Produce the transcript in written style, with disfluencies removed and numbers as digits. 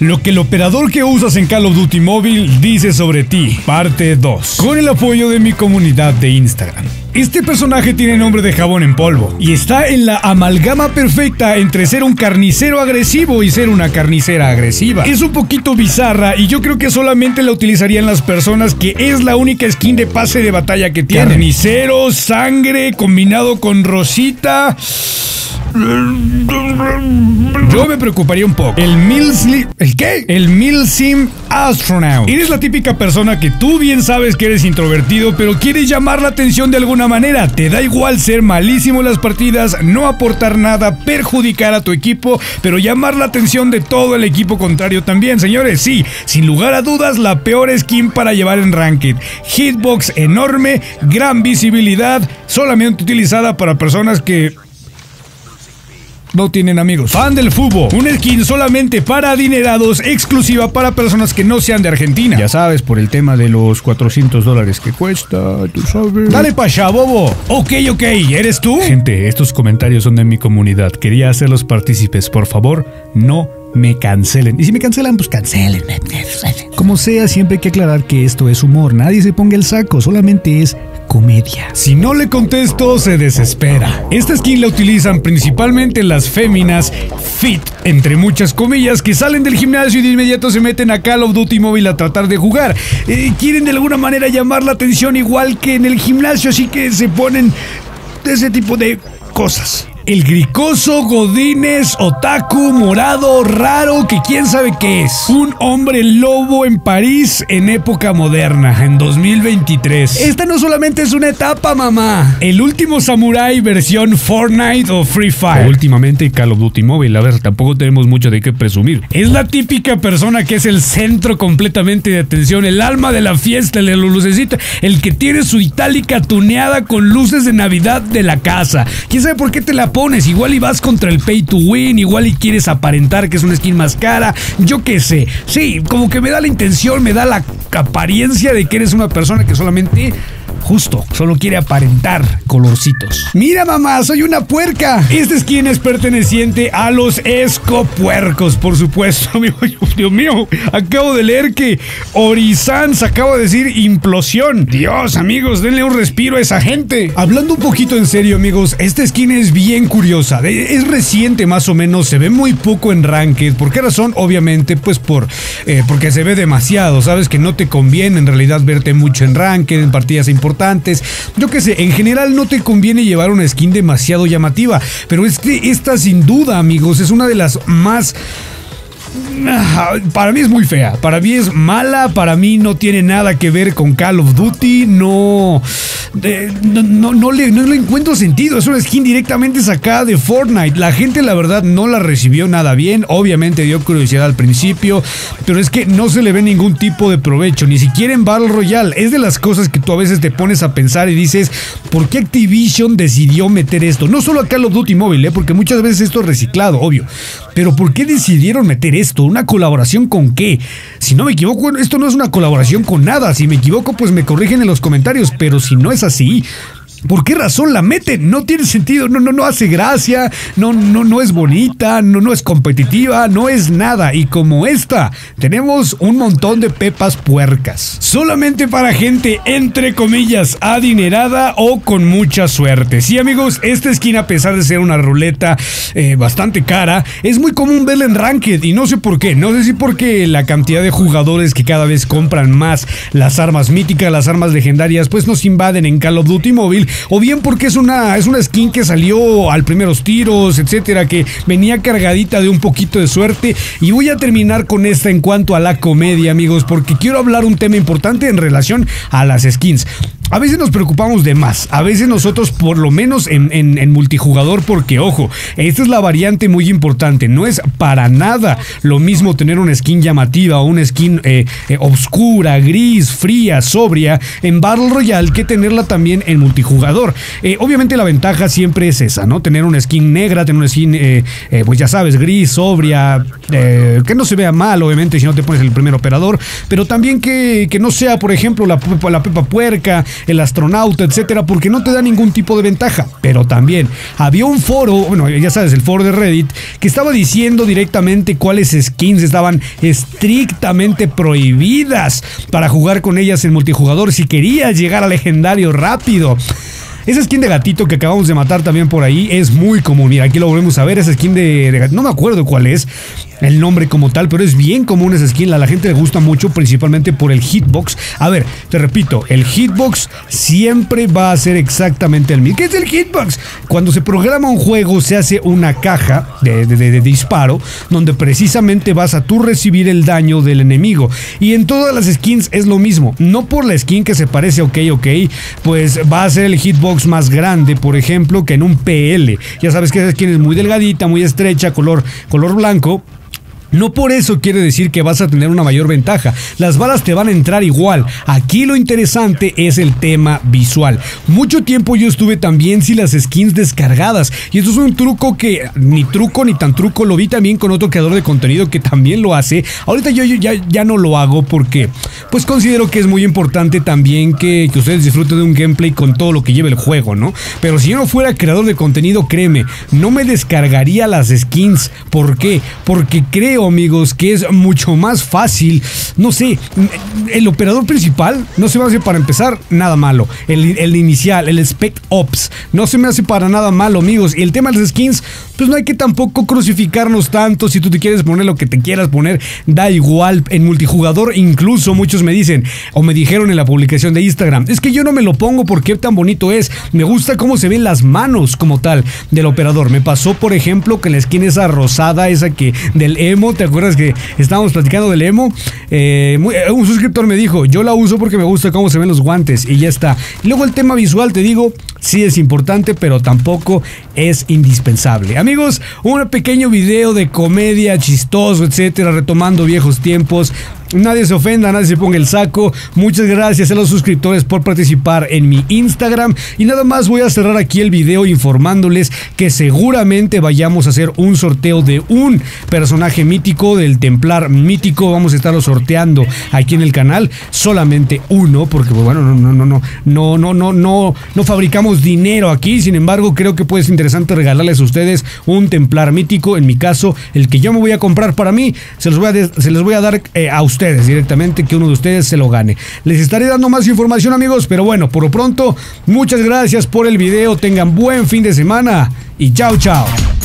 Lo que el operador que usas en Call of Duty Mobile dice sobre ti, parte 2. Con el apoyo de mi comunidad de Instagram. Este personaje tiene nombre de jabón en polvo y está en la amalgama perfecta entre ser un carnicero agresivo y ser una carnicera agresiva. Es un poquito bizarra y yo creo que solamente la utilizarían las personas que es la única skin de pase de batalla que tienen. Carnicero, sangre, combinado con rosita. Yo me preocuparía un poco. ¿El qué? El Milsim Astronaut. Eres la típica persona que tú bien sabes que eres introvertido, pero quieres llamar la atención de alguna manera. Te da igual ser malísimo en las partidas, no aportar nada, perjudicar a tu equipo, pero llamar la atención de todo el equipo contrario también. Señores, sí, sin lugar a dudas, la peor skin para llevar en Ranked. Hitbox enorme, gran visibilidad, solamente utilizada para personas que no tienen amigos. Fan del fútbol. Una skin solamente para adinerados, exclusiva para personas que no sean de Argentina. Ya sabes, por el tema de los $400 que cuesta, tú sabes. Dale pa' allá, bobo. Ok, ¿eres tú? Gente, estos comentarios son de mi comunidad. Quería hacerlos partícipes. Por favor, no me cancelen. Y si me cancelan, pues cancelen. Como sea, siempre hay que aclarar que esto es humor. Nadie se ponga el saco, solamente es comedia. Si no le contesto, se desespera. Esta skin la utilizan principalmente las féminas fit, entre muchas comillas, que salen del gimnasio y de inmediato se meten a Call of Duty Mobile a tratar de jugar. Quieren de alguna manera llamar la atención igual que en el gimnasio, así que se ponen ese tipo de cosas. El gricoso, godines, otaku, morado, raro, que quién sabe qué es. Un hombre lobo en París en época moderna, en 2023. Esta no solamente es una etapa, mamá. El último samurái versión Fortnite o Free Fire. O últimamente Call of Duty Mobile. A ver, tampoco tenemos mucho de qué presumir. Es la típica persona que es el centro completamente de atención, el alma de la fiesta, el de la lucecita, el que tiene su itálica tuneada con luces de Navidad de la casa. ¿Quién sabe por qué te la pones? Igual y vas contra el pay to win, igual y quieres aparentar que es una skin más cara, yo qué sé. Sí, como que me da la intención, me da la apariencia de que eres una persona que solamente solo quiere aparentar colorcitos. Mira, mamá, soy una puerca. Esta skin es perteneciente a los escopuercos, por supuesto. Dios mío, acabo de leer que Orizans acaba de decir implosión. Dios, amigos, denle un respiro a esa gente. Hablando un poquito en serio, amigos, esta skin es bien curiosa. Es reciente más o menos, se ve muy poco en Ranked. ¿Por qué razón? Obviamente, pues porque se ve demasiado. Sabes que no te conviene en realidad verte mucho en Ranked, en partidas importantes. Yo qué sé, en general no te conviene llevar una skin demasiado llamativa, pero es que esta sin duda, amigos, es una de las más... Para mí es muy fea, para mí es mala, para mí no tiene nada que ver con Call of Duty, no le encuentro sentido. Es una skin directamente sacada de Fortnite. La gente la verdad no la recibió nada bien, obviamente dio curiosidad al principio, pero es que no se le ve ningún tipo de provecho, ni siquiera en Battle Royale. Es de las cosas que tú a veces te pones a pensar y dices, ¿por qué Activision decidió meter esto? No solo a Call of Duty Mobile, porque muchas veces esto es reciclado, obvio, pero ¿por qué decidieron meter esto? ¿Una colaboración con qué? Si no me equivoco, esto no es una colaboración con nada. Si me equivoco, pues me corrigen en los comentarios, pero si no es así, ¿por qué razón la meten? No tiene sentido, no hace gracia, no es bonita, no es competitiva, no es nada. Y como esta, tenemos un montón de pepas puercas. Solamente para gente, entre comillas, adinerada o con mucha suerte. Sí, amigos, esta skin, a pesar de ser una ruleta bastante cara, es muy común verla en Ranked y no sé por qué. No sé si porque la cantidad de jugadores que cada vez compran más las armas míticas, las armas legendarias, pues nos invaden en Call of Duty Mobile, o bien porque es una skin que salió al primeros tiros, etcétera, que venía cargadita de un poquito de suerte. Y voy a terminar con esta en cuanto a la comedia, amigos, porque quiero hablar un tema importante en relación a las skins. A veces nos preocupamos de más, a veces nosotros, por lo menos en multijugador, porque ojo, esta es la variante muy importante, no es para nada lo mismo tener una skin llamativa o una skin oscura, gris, fría, sobria en Battle Royale que tenerla también en multijugador. Obviamente la ventaja siempre es esa, ¿no? Tener una skin negra, tener una skin, pues ya sabes, gris, sobria, que no se vea mal, obviamente, si no te pones el primer operador, pero también que no sea, por ejemplo, la Pepa Puerca, el astronauta, etcétera, porque no te da ningún tipo de ventaja. Pero también había un foro, bueno, ya sabes, el foro de Reddit, que estaba diciendo directamente cuáles skins estaban estrictamente prohibidas para jugar con ellas en multijugador si querías llegar a legendario rápido. Esa skin de gatito que acabamos de matar también por ahí es muy común. Mira, aquí lo volvemos a ver, esa skin de gatito. No me acuerdo cuál es el nombre como tal, pero es bien común esa skin. A la gente le gusta mucho, principalmente por el hitbox. A ver, te repito, el hitbox siempre va a ser exactamente el mismo. ¿Qué es el hitbox? Cuando se programa un juego, se hace una caja de disparo, donde precisamente vas a tú recibir el daño del enemigo. Y en todas las skins es lo mismo. No por la skin que se parece, ok, pues va a ser el hitbox más grande, por ejemplo, que en un PL. Ya sabes que esa skin es muy delgadita, muy estrecha, color blanco. No por eso quiere decir que vas a tener una mayor ventaja. Las balas te van a entrar igual. Aquí lo interesante es el tema visual. Mucho tiempo yo estuve también sin las skins descargadas. Y esto es un truco que ni truco ni tan truco. Lo vi también con otro creador de contenido que también lo hace. Ahorita yo ya no lo hago porque pues considero que es muy importante también que ustedes disfruten de un gameplay con todo lo que lleva el juego, ¿no? Pero si yo no fuera creador de contenido, créeme, no me descargaría las skins. ¿Por qué? Porque creo, amigos, que es mucho más fácil. No sé, el operador principal no se me hace, para empezar, nada malo. El inicial, el Spec Ops, no se me hace para nada malo, amigos. Y el tema de las skins, pues no hay que tampoco crucificarnos tanto. Si tú te quieres poner lo que te quieras poner, da igual. En multijugador, incluso muchos me dicen, o me dijeron en la publicación de Instagram, es que yo no me lo pongo porque tan bonito es. Me gusta cómo se ven las manos como tal del operador. Me pasó, por ejemplo, que la skin esa rosada, esa que del emo, ¿te acuerdas que estábamos platicando del emo? Un suscriptor me dijo, yo la uso porque me gusta cómo se ven los guantes y ya está. Y luego el tema visual, te digo, sí es importante, pero tampoco es indispensable. Amigos, un pequeño video de comedia, chistoso, etcétera, retomando viejos tiempos. Nadie se ofenda, nadie se ponga el saco. Muchas gracias a los suscriptores por participar en mi Instagram. Y nada más voy a cerrar aquí el video informándoles que seguramente vayamos a hacer un sorteo de un personaje mítico, del Templar mítico. Vamos a estarlo sorteando aquí en el canal. Solamente uno, porque bueno, no fabricamos dinero aquí. Sin embargo, creo que puede ser interesante regalarles a ustedes un Templar mítico. En mi caso, el que yo me voy a comprar para mí, se los voy a dar a ustedes directamente, que uno de ustedes se lo gane. Les estaré dando más información, amigos, pero bueno, por lo pronto, muchas gracias por el video, tengan buen fin de semana y chao.